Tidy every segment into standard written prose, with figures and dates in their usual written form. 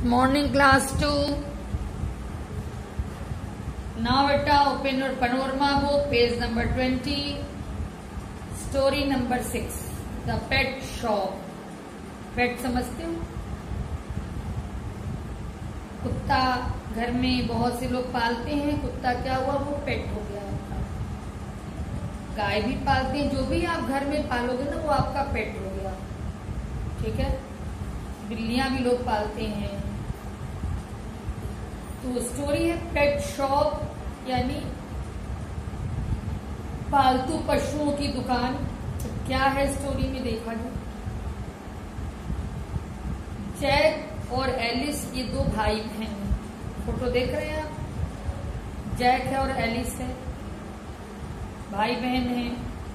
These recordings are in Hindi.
Morning class 2. Now beta open your panorama book, page number 20, story number 6, the pet shop. Pet समझते हो? कुत्ता घर में बहुत से लोग पालते हैं। कुत्ता क्या हुआ, वो पेट हो गया आपका। गाय भी पालते हैं, जो भी आप घर में पालोगे ना वो आपका पेट हो गया। ठीक है। बिल्लियां भी लोग पालते हैं। तो स्टोरी है पेट शॉप, यानी पालतू पशुओं की दुकान। तो क्या है स्टोरी में देखा जाए। जैक और एलिस ये दो भाई बहन, फोटो देख रहे हैं आप। जैक है और एलिस है, भाई बहन हैं।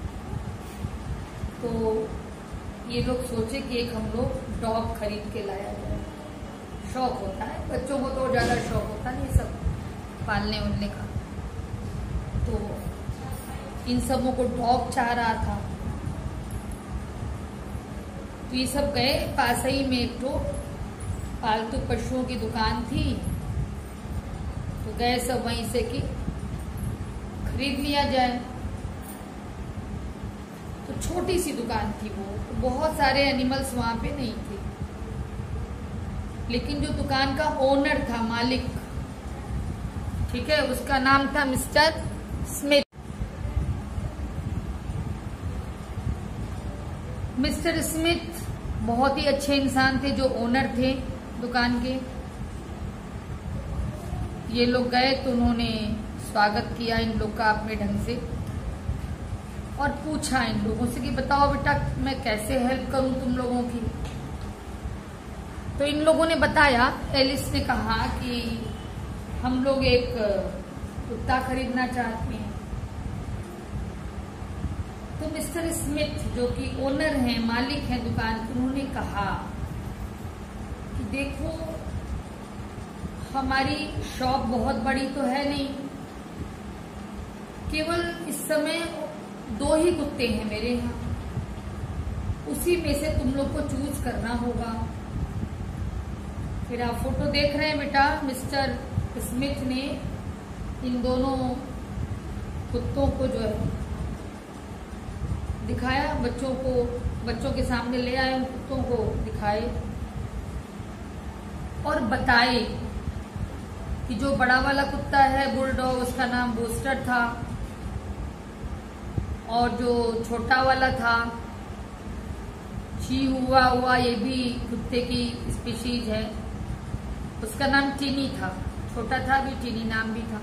तो ये लोग सोचे कि एक हम लोग डॉग खरीद के लाया जाए। शौक होता है बच्चों को, तो ज्यादा शौक होता नहीं सब पालने उलने का। तो इन सबों को डॉग चाह रहा था। तो ये सब गए, पास ही में एक तो पालतू पशुओं की दुकान थी। तो गए सब वहीं से कि खरीद लिया जाए। तो छोटी सी दुकान थी वो, तो बहुत सारे एनिमल्स वहां पे नहीं थे। लेकिन जो दुकान का ओनर था, मालिक, ठीक है, उसका नाम था मिस्टर स्मिथ। मिस्टर स्मिथ बहुत ही अच्छे इंसान थे, जो ओनर थे दुकान के। ये लोग गए तो उन्होंने स्वागत किया इन लोग का अपने ढंग से, और पूछा इन लोगों से कि बताओ बेटा मैं कैसे हेल्प करूं तुम लोगों की। तो इन लोगों ने बताया, एलिस ने कहा कि हम लोग एक कुत्ता खरीदना चाहते हैं। तो मिस्टर स्मिथ जो कि ओनर हैं, मालिक हैं दुकान के, उन्होंने कहा कि देखो हमारी शॉप बहुत बड़ी तो है नहीं, केवल इस समय 2 ही कुत्ते हैं मेरे यहाँ, उसी में से तुम लोग को चूज करना होगा। फिर आप फोटो देख रहे हैं बेटा, मिस्टर स्मिथ ने इन दोनों कुत्तों को जो है दिखाया, बच्चों के सामने ले आए, उन कुत्तों को दिखाए और बताए कि जो बड़ा वाला कुत्ता है बुलडॉग, उसका नाम बूस्टर था, और जो छोटा वाला था चिहुआहुआ, ये भी कुत्ते की स्पीशीज है, उसका नाम टिनी था। छोटा था भी, टिनी नाम भी था।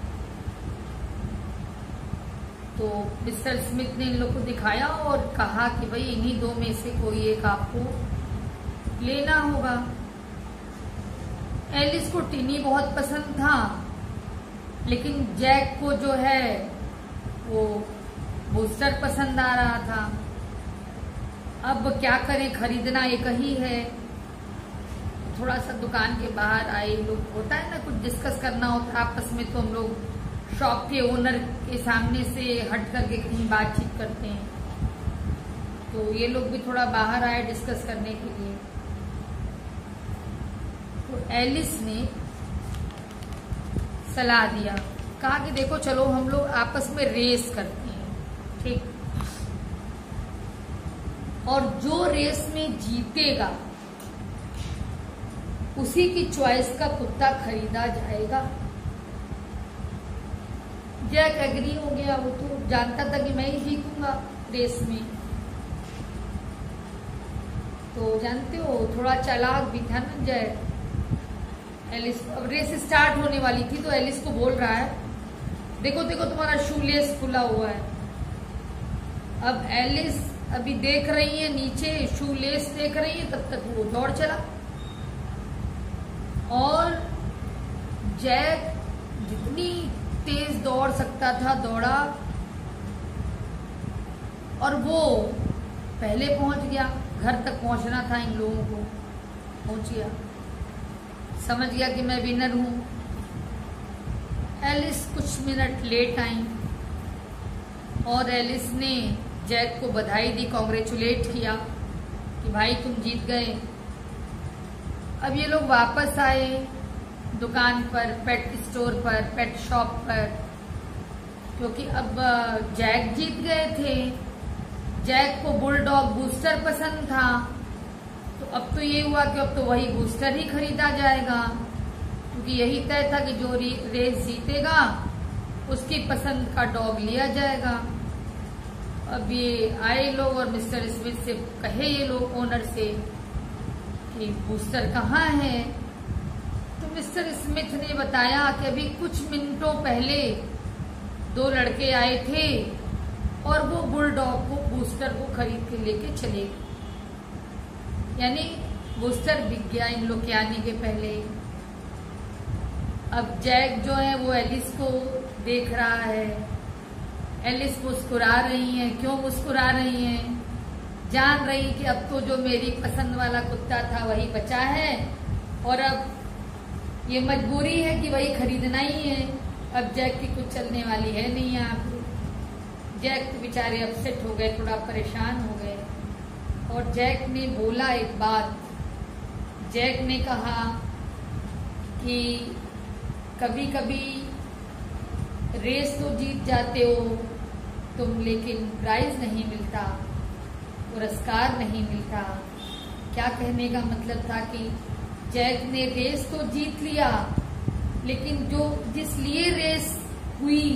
तो मिस्टर स्मिथ ने इन लोग को दिखाया और कहा कि भाई इन्हीं 2 में से कोई एक आपको लेना होगा। एलिस को टिनी बहुत पसंद था, लेकिन जैक को जो है वो बूस्टर पसंद आ रहा था। अब क्या करें, खरीदना एक ही है। थोड़ा सा दुकान के बाहर आए लोग, होता है ना कुछ डिस्कस करना होता है आपस में, तो हम लोग शॉप के ओनर के सामने से हट करके कहीं बातचीत करते हैं। तो ये लोग भी थोड़ा बाहर आए डिस्कस करने के लिए। तो एलिस ने सलाह दिया, कहा कि देखो चलो हम लोग आपस में रेस करते हैं, ठीक, और जो रेस में जीतेगा उसी की चॉइस का कुत्ता खरीदा जाएगा। जैक एग्री हो गया, वो तो जानता था कि मैं ही जीतूंगा रेस में। तो जानते हो थोड़ा चालाक भी था ना जैक। एलिस, अब रेस स्टार्ट होने वाली थी तो एलिस को बोल रहा है, देखो देखो तुम्हारा शू लेस खुला हुआ है। अब एलिस अभी देख रही है नीचे, शू लेस देख रही है, तब तक वो दौड़ चला। और जैक जितनी तेज दौड़ सकता था दौड़ा, और वो पहले पहुंच गया। घर तक पहुंचना था इन लोगों को, पहुंच गया, समझ गया कि मैं विनर हूं। एलिस कुछ मिनट लेट आई और एलिस ने जैक को बधाई दी, कांग्रेचुलेट किया कि भाई तुम जीत गए। अब ये लोग वापस आए दुकान पर, पेट स्टोर पर, पेट शॉप पर, क्योंकि अब जैक जीत गए थे। जैक को बुलडॉग बूस्टर पसंद था, तो अब तो ये हुआ कि अब तो वही बूस्टर ही खरीदा जाएगा, क्योंकि यही तय था कि जो रेस जीतेगा उसकी पसंद का डॉग लिया जाएगा। अब ये आए लोग और मिस्टर स्मिथ से कहे ये लोग ओनर से कि बूस्टर कहाँ है। तो मिस्टर स्मिथ ने बताया कि अभी कुछ मिनटों पहले 2 लड़के आए थे और वो बुलडॉग को, बूस्टर को खरीद के लेके चले गए। यानी बूस्टर बिक गया इन लोग के आने के पहले। अब जैक जो है वो एलिस को देख रहा है। एलिस मुस्कुरा रही है। क्यों मुस्कुरा रही है? जान रही कि अब तो जो मेरी पसंद वाला कुत्ता था वही बचा है और अब ये मजबूरी है कि वही खरीदना ही है। अब जैक की कुछ चलने वाली है नहीं यहाँ पे। जैक तो बेचारे अपसेट हो गए, थोड़ा परेशान हो गए। और जैक ने बोला एक बात। जैक ने कहा कि कभी कभी रेस तो जीत जाते हो तुम, लेकिन प्राइज नहीं मिलता, पुरस्कार नहीं मिलता। क्या कहने का मतलब था कि जैक ने रेस तो जीत लिया, लेकिन जिस लिए रेस हुई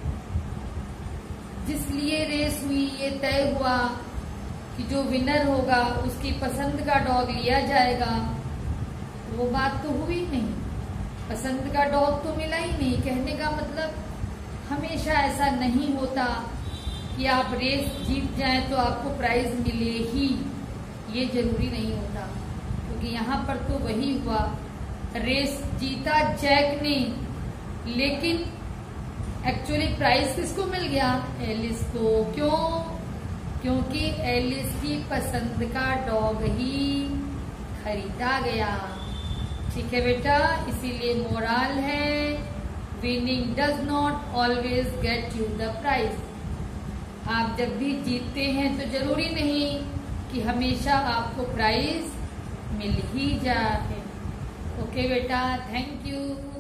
ये तय हुआ कि जो विनर होगा उसकी पसंद का डॉग लिया जाएगा, वो बात तो हुई नहीं। पसंद का डॉग तो मिला ही नहीं। कहने का मतलब हमेशा ऐसा नहीं होता कि आप रेस जीत जाएं तो आपको प्राइज मिले ही, ये जरूरी नहीं होता। क्योंकि यहाँ पर तो वही हुआ, रेस जीता जैक ने, लेकिन एक्चुअली प्राइज किसको मिल गया? एलिस को। क्यों? क्योंकि एलिस की पसंद का डॉग ही खरीदा गया। ठीक है बेटा, इसीलिए मोरल है, winning does not always get you the prize. आप जब भी जीतते हैं तो जरूरी नहीं कि हमेशा आपको प्राइज मिल ही जाए। ओके बेटा, थैंक यू।